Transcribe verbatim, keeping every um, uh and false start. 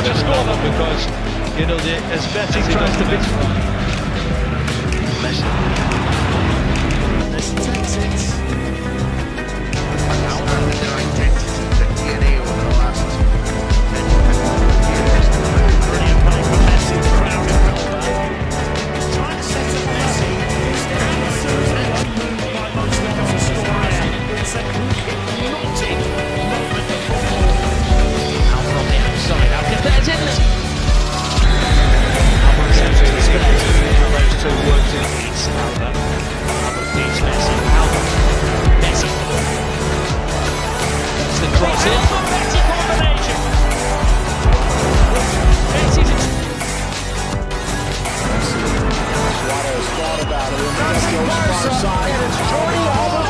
to score them because, you know, the, as Messi tries to beat Messi. Messi takes it. Ahora de their identity that tiene over the last ten years. Brilliant play from Messi, the crowd in trying to set up Messi. It's absolutely moved by most because of Suárez. It's a hypnotic moment of football. Out from the outside, Alcácer's in there. Alvarez absolutely spectacular how those two worked in. It's Alba. Alba beats Messi. Alba. Messi. That's the cross in. Messi combination. Messi's in. Suárez thought about it. Messi goes far side. It's Jordi almost